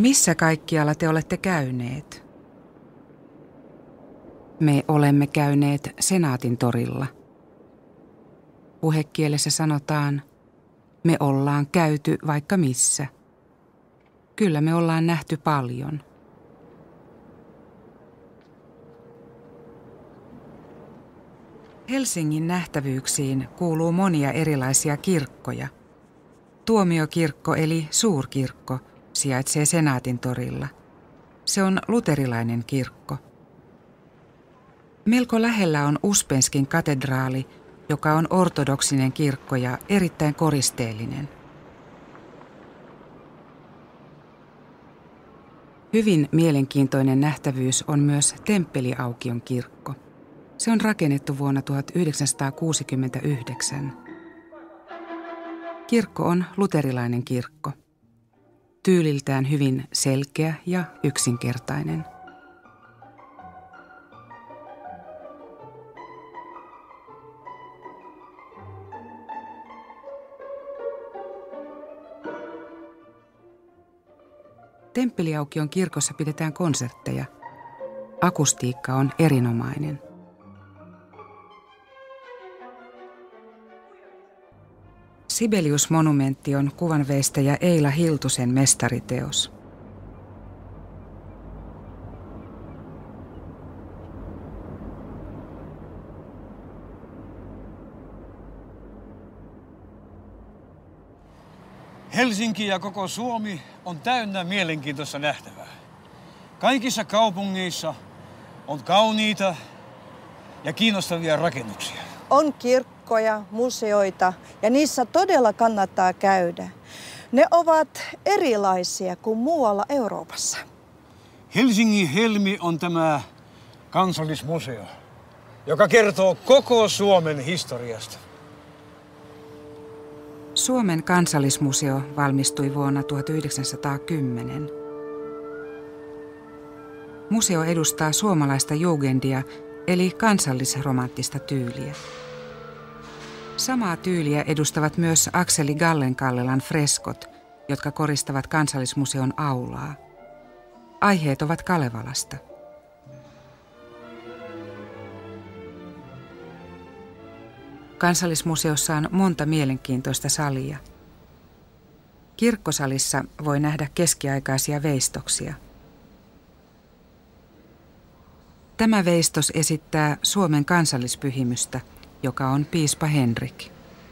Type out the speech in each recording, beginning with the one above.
Missä kaikkialla te olette käyneet? Me olemme käyneet Senaatin torilla. Puhekielessä sanotaan, me ollaan käyty vaikka missä. Kyllä me ollaan nähty paljon. Helsingin nähtävyyksiin kuuluu monia erilaisia kirkkoja. Tuomiokirkko eli Suurkirkko sijaitsee Senaatin torilla. Se on luterilainen kirkko. Melko lähellä on Uspenskin katedraali, joka on ortodoksinen kirkko ja erittäin koristeellinen. Hyvin mielenkiintoinen nähtävyys on myös Temppeliaukion kirkko. Se on rakennettu vuonna 1969. Kirkko on luterilainen kirkko. Tyyliltään hyvin selkeä ja yksinkertainen. Temppeliaukion kirkossa pidetään konsertteja. Akustiikka on erinomainen. Sibelius-monumentti on kuvanveistäjä Eila Hiltusen mestariteos. Helsinki ja koko Suomi on täynnä mielenkiintoista nähtävää. Kaikissa kaupungeissa on kauniita ja kiinnostavia rakennuksia. On kirkkoja, museoita ja niissä todella kannattaa käydä. Ne ovat erilaisia kuin muualla Euroopassa. Helsingin Helmi on tämä kansallismuseo, joka kertoo koko Suomen historiasta. Suomen kansallismuseo valmistui vuonna 1910. Museo edustaa suomalaista jugendia eli kansallisromanttista tyyliä. Samaa tyyliä edustavat myös Akseli Gallen-Kallelan freskot, jotka koristavat Kansallismuseon aulaa. Aiheet ovat Kalevalasta. Kansallismuseossa on monta mielenkiintoista salia. Kirkkosalissa voi nähdä keskiaikaisia veistoksia. Tämä veistos esittää Suomen kansallispyhimystä, joka on piispa Henrik.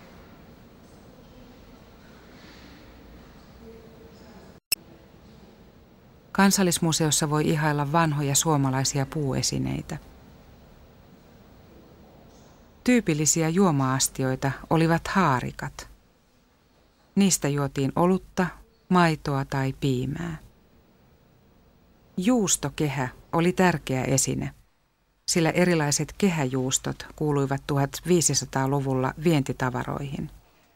Kansallismuseossa voi ihailla vanhoja suomalaisia puuesineitä. Tyypillisiä juoma-astioita olivat haarikat. Niistä juotiin olutta, maitoa tai piimää. Juustokehä oli tärkeä esine, sillä erilaiset kehäjuustot kuuluivat 1500-luvulla vientitavaroihin.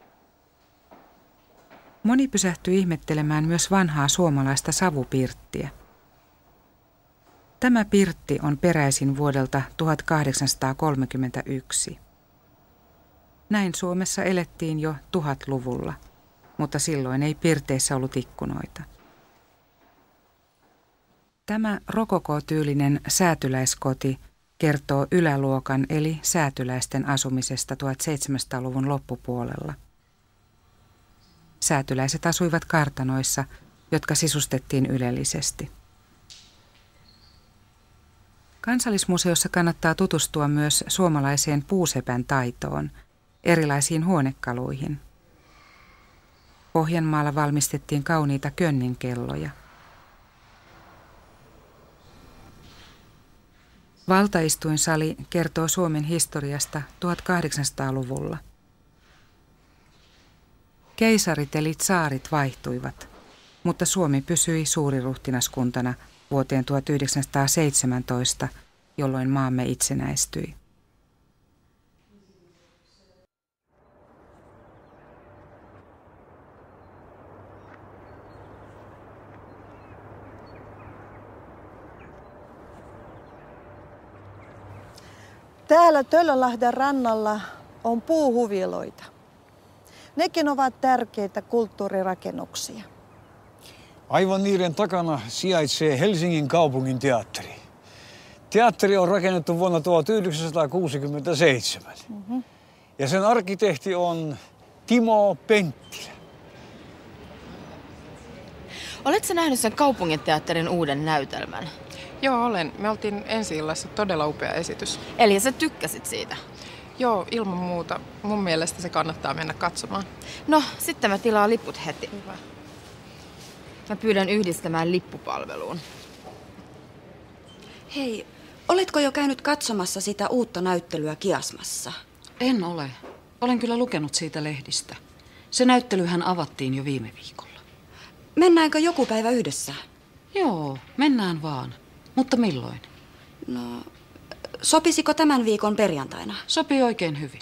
Moni pysähtyi ihmettelemään myös vanhaa suomalaista savupirttiä. Tämä pirtti on peräisin vuodelta 1831. Näin Suomessa elettiin jo 1000-luvulla, mutta silloin ei pirteissä ollut ikkunoita. Tämä rokokootyylinen säätyläiskoti kertoo yläluokan eli säätyläisten asumisesta 1700-luvun loppupuolella. Säätyläiset asuivat kartanoissa, jotka sisustettiin ylellisesti. Kansallismuseossa kannattaa tutustua myös suomalaiseen puusepän taitoon, erilaisiin huonekaluihin. Pohjanmaalla valmistettiin kauniita könninkelloja. Valtaistuinsali kertoo Suomen historiasta 1800-luvulla. Keisarit eli tsaarit vaihtuivat, mutta Suomi pysyi suuriruhtinaskuntana vuoteen 1917, jolloin maamme itsenäistyi. Täällä Töllölahden rannalla on puuhuviloita. Nekin ovat tärkeitä kulttuurirakennuksia. Aivan niiden takana sijaitsee Helsingin kaupungin teatteri. Teatteri on rakennettu vuonna 1967. Ja sen arkkitehti on Timo Penttilä. Oletko nähnyt sen kaupunginteatterin uuden näytelmän? Joo, olen. Me oltiin ensi-illassa, todella upea esitys. Eli sä tykkäsit siitä? Joo, ilman muuta. Mun mielestä se kannattaa mennä katsomaan. No, sitten mä tilaan liput heti. Hyvä. Mä pyydän yhdistämään lippupalveluun. Hei, oletko jo käynyt katsomassa sitä uutta näyttelyä Kiasmassa? En ole. Olen kyllä lukenut siitä lehdistä. Se näyttelyhän avattiin jo viime viikolla. Mennäänkö joku päivä yhdessä? Joo, mennään vaan. Mutta milloin? No, sopisiko tämän viikon perjantaina? Sopii oikein hyvin.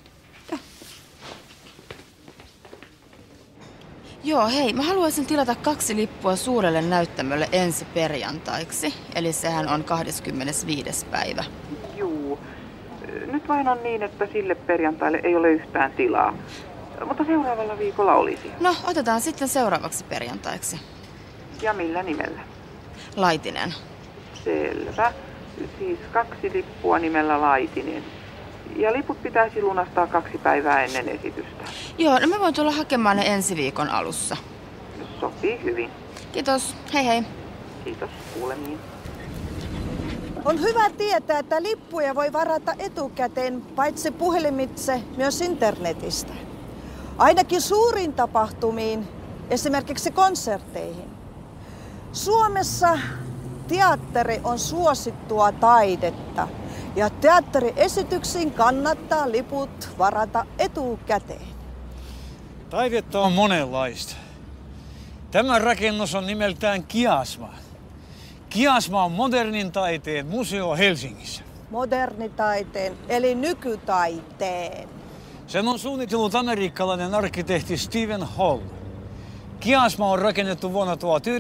Joo, hei, mä haluaisin tilata 2 lippua suurelle näyttämölle ensi perjantaiksi. Eli sehän on 25. päivä. Juu. Nyt vain on niin, että sille perjantaille ei ole yhtään tilaa. Mutta seuraavalla viikolla olisi. No, otetaan sitten seuraavaksi perjantaiksi. Ja millä nimellä? Laitinen. Selvä. Siis 2 lippua nimellä Laitinen. Ja liput pitäisi lunastaa 2 päivää ennen esitystä. Joo, no mä voin tulla hakemaan ne ensi viikon alussa. Sopii hyvin. Kiitos. Hei hei. Kiitos. Kuulemiin. On hyvä tietää, että lippuja voi varata etukäteen paitsi puhelimitse myös internetistä. Ainakin suuriin tapahtumiin, esimerkiksi konsertteihin. Suomessa teatteri on suosittua taidetta ja teatteriesityksiin kannattaa liput varata etukäteen. Taidetta on monenlaista. Tämä rakennus on nimeltään Kiasma. Kiasma on modernin taiteen museo Helsingissä. Modernitaiteen eli nykytaiteen. Sen on suunnitellut amerikkalainen arkkitehti Stephen Hall. Kiasma on rakennettu vuonna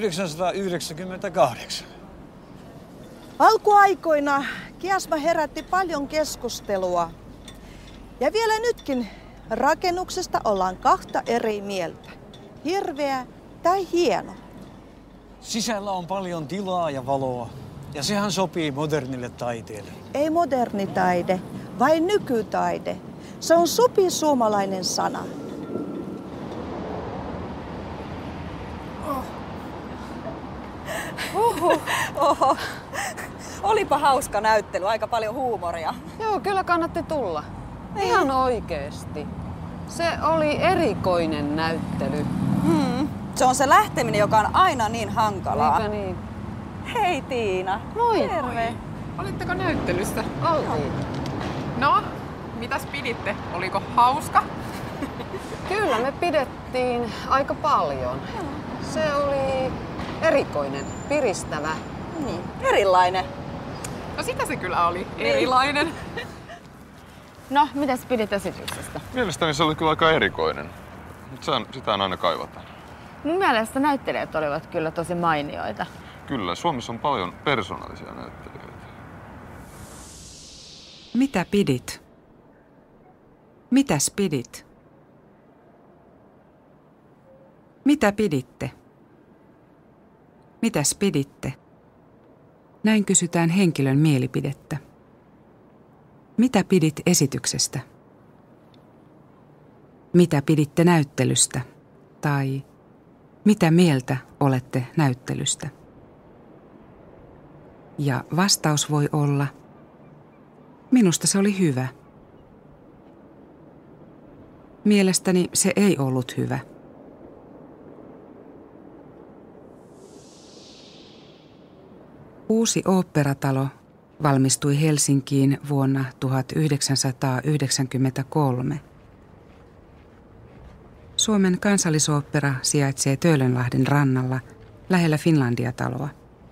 1998. Alkuaikoina Kiasma herätti paljon keskustelua. Ja vielä nytkin rakennuksesta ollaan 2 eri mieltä. Hirveä tai hieno. Sisällä on paljon tilaa ja valoa. Ja sehän sopii modernille taiteelle. Ei moderni taide, vain nykytaide. Se on supisuomalainen sana. Oho. Olipa hauska näyttely, aika paljon huumoria. Joo, kyllä kannatti tulla. Ihan oikeesti. Se oli erikoinen näyttely. Se on se lähteminen, joka on aina niin hankalaa. Eikö niin? Hei Tiina. Moi. Terve. Olitteko näyttelyssä? Oltiin. No, mitäs piditte? Oliko hauska? Kyllä me pidettiin aika paljon. Se oli erikoinen, piristävä. Niin, erilainen. No sitä se kyllä oli. Erilainen. No, mitäs pidit esityksestä? Mielestäni se oli kyllä aika erikoinen, mutta sitä aina kaivataan. Mun mielestä näyttelijät olivat kyllä tosi mainioita. Kyllä, Suomessa on paljon persoonallisia näyttelijöitä. Mitä pidit? Mitäs pidit? Mitä piditte? Mitäs piditte? Näin kysytään henkilön mielipidettä. Mitä pidit esityksestä? Mitä piditte näyttelystä? Tai mitä mieltä olette näyttelystä? Ja vastaus voi olla, minusta se oli hyvä. Mielestäni se ei ollut hyvä. Uusi oopperatalo valmistui Helsinkiin vuonna 1993. Suomen kansallisooppera sijaitsee Töölönlahden rannalla lähellä Finlandia-taloa.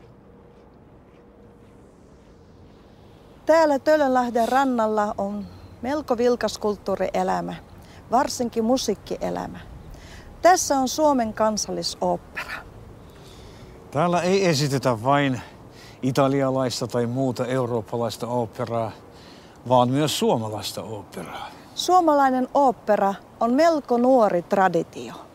Täällä Töölönlahden rannalla on melko vilkas kulttuurielämä, varsinkin musiikkielämä. Tässä on Suomen kansallisooppera. Täällä ei esitetä vain italialaista tai muuta eurooppalaista oopperaa, vaan myös suomalaista oopperaa. Suomalainen ooppera on melko nuori traditio.